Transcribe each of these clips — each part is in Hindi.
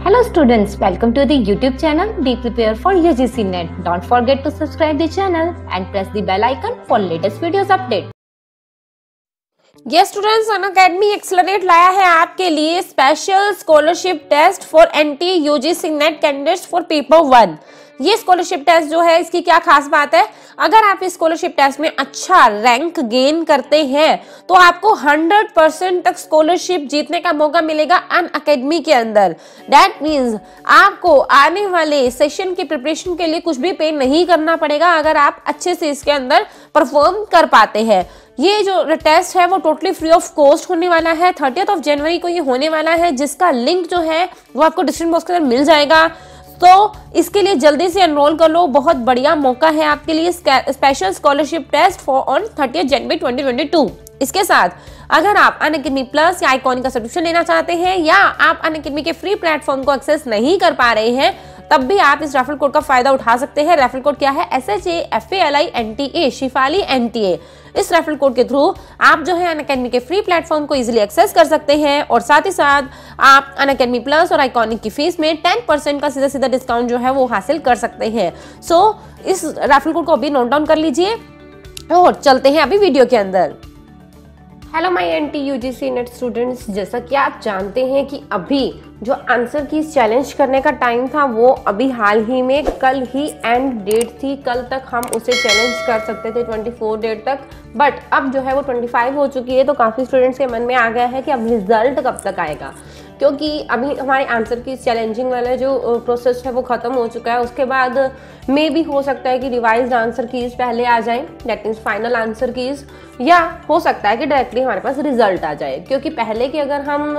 Hello students, welcome to the YouTube channel Be Prepared for UGC NET. Don't forget to subscribe the channel and press the bell icon for latest videos update. ये स्टूडेंट्स अनअकैडमी एक्सेलरेट लाया है आपके लिए special scholarship test for NTA UGC NET candidates for paper 1। ये स्कॉलरशिप टेस्ट जो है इसकी क्या खास बात है, अगर आप इस स्कॉलरशिप टेस्ट में अच्छा रैंक गेन करते हैं तो आपको 100% तक स्कॉलरशिप जीतने का मौका मिलेगा अनअकैडमी के अंदर। दैट मीन्स आपको आने वाले सेशन की प्रिपरेशन के लिए कुछ भी पे नहीं करना पड़ेगा अगर आप अच्छे से इसके अंदर परफॉर्म कर पाते हैं। ये जो टेस्ट है वो टोटली फ्री ऑफ कॉस्ट होने वाला है। 30 जनवरी को ये होने वाला है, जिसका लिंक जो है वो आपको डिस्क्रिप्शन बॉक्स के अंदर मिल जाएगा। तो इसके लिए जल्दी से एनरोल कर लो, बहुत बढ़िया मौका है आपके लिए special scholarship test for on 30 जनवरी 2022। इसके साथ अगर आप अनअकैडमी प्लस या आइकॉनिक का सब्सक्रिप्शन लेना चाहते हैं या आप अनअकैडमी के फ्री प्लेटफॉर्म को एक्सेस नहीं कर पा रहे हैं, तब भी आप इस रेफरल कोड का फायदा उठा सकते हैं। रेफरल कोड क्या है? SHAFALI Shefali NTA। इस रेफरल कोड के थ्रू आप जो है अनअकैडमी के फ्री प्लेटफॉर्म को इजीली एक्सेस कर सकते हैं और साथ ही साथ आप अनअकैडमी प्लस और आइकॉनिक की फीस में 10% का सीधा डिस्काउंट जो है वो हासिल कर सकते हैं। सो इस रेफरल कोड को अभी नोट डाउन कर लीजिए और चलते हैं अभी वीडियो के अंदर। Hello my NTA UGC NET students, जैसा कि आप जानते हैं कि अभी जो आंसर की चैलेंज करने का टाइम था वो अभी हाल ही में कल ही एंड डेट थी। कल तक हम उसे चैलेंज कर सकते थे 24 डेट तक, बट अब जो है वो 25 हो चुकी है। तो काफ़ी स्टूडेंट्स के मन में आ गया है कि अब रिजल्ट कब तक आएगा, क्योंकि अभी हमारे आंसर की चैलेंजिंग वाला जो प्रोसेस है वो ख़त्म हो चुका है। उसके बाद मे भी हो सकता है कि रिवाइज्ड आंसर कीज पहले आ जाए, that means final answer keys, या हो सकता है कि डायरेक्टली हमारे पास रिजल्ट आ जाए। क्योंकि पहले की अगर हम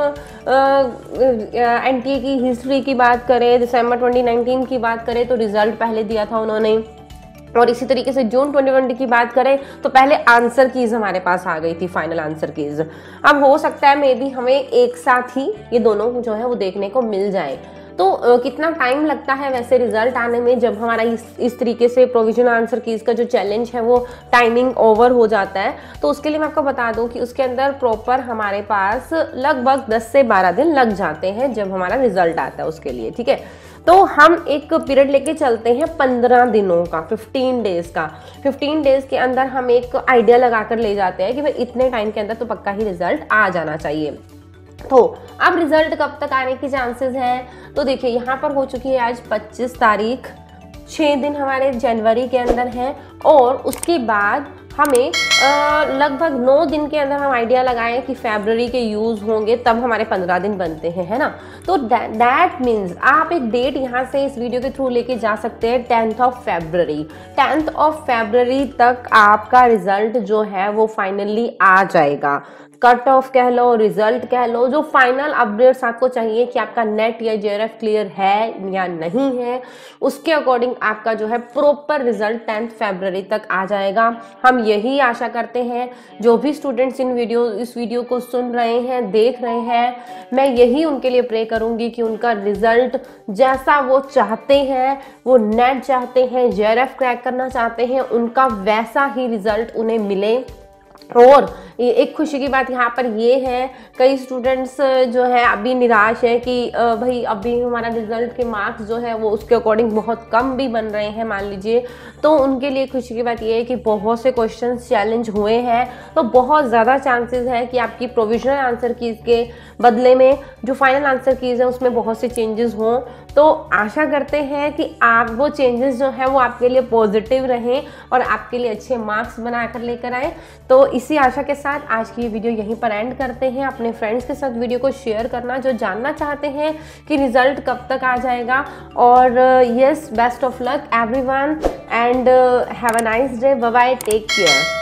NTA की हिस्ट्री की बात करें, दिसंबर 2019 की बात करें तो रिजल्ट पहले दिया था उन्होंने, और इसी तरीके से जून 2020 की बात करें तो पहले आंसर कीज हमारे पास आ गई थी, फाइनल आंसर कीज। अब हो सकता है मे बी हमें एक साथ ही ये दोनों जो है वो देखने को मिल जाए। तो कितना टाइम लगता है वैसे रिजल्ट आने में, जब हमारा इस तरीके से प्रोविजनल आंसर कीज का जो चैलेंज है वो टाइमिंग ओवर हो जाता है, तो उसके लिए मैं आपको बता दूं कि उसके अंदर प्रॉपर हमारे पास लगभग 10 से 12 दिन लग जाते हैं जब हमारा रिजल्ट आता है उसके लिए, ठीक है। तो हम एक पीरियड लेके चलते हैं 15 दिनों का, 15 डेज का। 15 डेज के अंदर हम एक आइडिया लगा कर ले जाते हैं कि भाई इतने टाइम के अंदर तो पक्का ही रिजल्ट आ जाना चाहिए। तो अब रिजल्ट कब तक आने की चांसेस हैं, तो देखिए यहाँ पर हो चुकी है आज 25 तारीख, 6 दिन हमारे जनवरी के अंदर हैं और उसके बाद हमें लगभग 9 दिन के अंदर हम आइडिया लगाएं कि फरवरी के यूज़ होंगे, तब हमारे 15 दिन बनते हैं, है ना। तो दैट मीन्स आप एक डेट यहाँ से इस वीडियो के थ्रू लेके जा सकते हैं 10th फरवरी। 10th फरवरी तक आपका रिजल्ट जो है वो फाइनली आ जाएगा। कट ऑफ कह लो, रिजल्ट कह लो, जो फाइनल अपडेट्स आपको चाहिए कि आपका नेट या JRF क्लियर है या नहीं है, उसके अकॉर्डिंग आपका जो है प्रॉपर रिजल्ट 10th फरवरी तक आ जाएगा। हम यही आशा करते हैं, जो भी स्टूडेंट्स इस वीडियो को सुन रहे हैं, देख रहे हैं, मैं यही उनके लिए प्रे करूंगी कि उनका रिजल्ट जैसा वो चाहते हैं, वो नेट चाहते हैं, JRF क्रैक करना चाहते हैं, उनका वैसा ही रिजल्ट उन्हें मिले। और एक खुशी की बात यहाँ पर ये है, कई स्टूडेंट्स जो है अभी निराश है कि भाई अभी हमारा रिजल्ट के मार्क्स जो है वो उसके अकॉर्डिंग बहुत कम भी बन रहे हैं मान लीजिए। तो उनके लिए खुशी की बात ये है कि बहुत से क्वेश्चंस चैलेंज हुए हैं, तो बहुत ज़्यादा चांसेस है कि आपकी प्रोविजनल आंसर कीज के बदले में जो फाइनल आंसर कीज है उसमें बहुत से चेंजेस हों। तो आशा करते हैं कि आप वो चेंजेस जो है वो आपके लिए पॉजिटिव रहें और आपके लिए अच्छे मार्क्स बनाकर लेकर आए। तो इसी आशा के साथ आज की ये वीडियो यहीं पर एंड करते हैं। अपने फ्रेंड्स के साथ वीडियो को शेयर करना जो जानना चाहते हैं कि रिजल्ट कब तक आ जाएगा। और yes, best of luck everyone and have a nice day, bye bye, take care.